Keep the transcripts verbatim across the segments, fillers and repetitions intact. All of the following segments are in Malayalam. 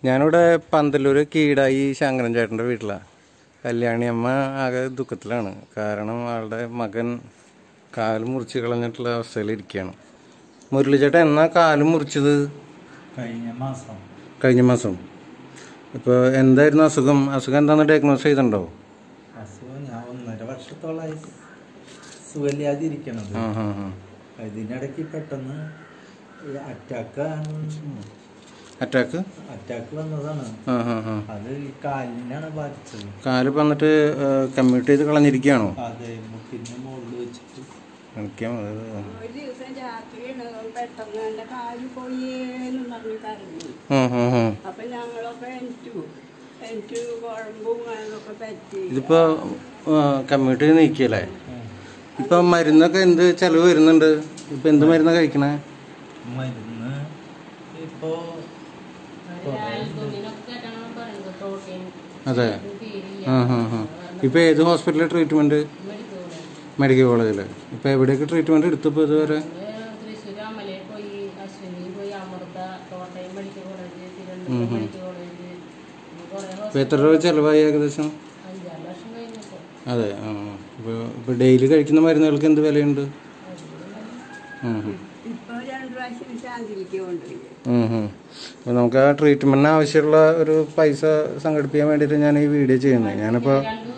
ഞാനിവിടെ പന്തല്ലൂർ കീടായി ശങ്കരൻ ചേട്ടൻ്റെ വീട്ടിലാണ്. കല്യാണി അമ്മ ആകെ ദുഃഖത്തിലാണ്. കാരണം ആളുടെ മകൻ കാല് മുറിച്ച് കളഞ്ഞിട്ടുള്ള അവസ്ഥയിലിരിക്കുകയാണ്. മുരളി ചേട്ടൻ എന്നാ കാല് മുറിച്ചത്? കഴിഞ്ഞ മാസം. കഴിഞ്ഞ മാസം. ഇപ്പോൾ എന്തായിരുന്നു അസുഖം? അസുഖം എന്താണെന്ന് ഡയഗ്നോസ് ചെയ്തിട്ടുണ്ടോ? അസുഖം ഞാൻ ഒന്നര വർഷത്തോളമായി സുഖമില്ലാതിരിക്കണത്. ഇതിനിടയ്ക്ക് പെട്ടെന്ന് അറ്റാക്ക് അറ്റാക്ക് അറ്റാക്ക് വന്നതാണ്. അത് കാലിനാണ് ബാധിച്ചത്. കാല് വന്നിട്ട് കമ്മ്യൂട്ട് ചെയ്ത് കളഞ്ഞിരിക്കുകയാണോ? അതെ, മുട്ടിന്റെ മുകളിൽ വെച്ചിട്ട് എനിക്കാം. ഒരു ദിവസം രാത്രിയാണ് പെട്ടെന്ന് എന്റെ കാല് പോയേന്നും പറഞ്ഞു കരഞ്ഞു. അപ്പൊ ഞങ്ങളൊക്കെ എനിക്കു എനിക്ക് കുഴമ്പും അതൊക്കെ പറ്റി. ഇതിപ്പോ കമ്മ്യൂട്ട് ചെയ്ത് നീക്കിയല്ലേ? ഇപ്പൊ മരുന്നൊക്കെ എന്ത് ചെലവ് വരുന്നുണ്ട്? ഇപ്പൊ എന്ത് മരുന്നാ കഴിക്കണേ? മരുന്ന് ഇപ്പോ അതെ. ആ ഹാ ഹാ ഇപ്പൊ ഏത് ഹോസ്പിറ്റലിലെ ട്രീറ്റ്മെന്റ്? മെഡിക്കൽ കോളേജില്. ഇപ്പൊ എവിടെയൊക്കെ ട്രീറ്റ്മെന്റ് എടുത്തപ്പോ ഇതുവരെ? എത്ര രൂപ ചെലവായി ഏകദേശം? അതെ. ആ ഇപ്പൊ ഇപ്പൊ ഡെയിലി കഴിക്കുന്ന മരുന്നുകൾക്ക് എന്ത് വിലയുണ്ട്? അപ്പോൾ നമുക്ക് ആ ട്രീറ്റ്മെന്റിന് ആവശ്യമുള്ള ഒരു പൈസ സംഘടിപ്പിക്കാൻ വേണ്ടിയിട്ട് ഞാൻ ഈ വീഡിയോ ചെയ്യുന്നത്. ഞാനിപ്പോൾ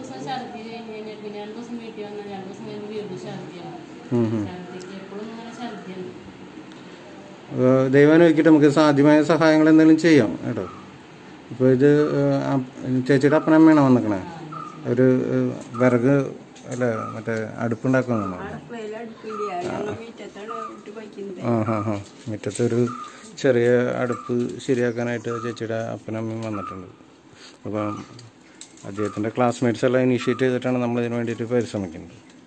ദൈവം നോക്കിയിട്ട് നമുക്ക് സാധ്യമായ സഹായങ്ങൾ എന്തെങ്കിലും ചെയ്യാം കേട്ടോ. ഇപ്പോൾ ഇത് ചേച്ചിയുടെ അപ്പനമ്മയാണോ വന്നിക്കണേ? ഒരു വിറക് അല്ല മറ്റേ അടുപ്പുണ്ടാക്കുന്നു. ആ ഹാ ഹാ മുറ്റത്തൊരു ചെറിയ അടുപ്പ് ശരിയാക്കാനായിട്ട് ചേച്ചിയുടെ അപ്പനമ്മയും വന്നിട്ടുണ്ട്. അപ്പം അദ്ദേഹത്തിൻ്റെ ക്ലാസ്മേറ്റ്സ് എല്ലാം ഇനീഷ്യേറ്റ് ചെയ്തിട്ടാണ് നമ്മൾ ഇതിന് വേണ്ടിയിട്ട് പരിശ്രമിക്കുന്നത്.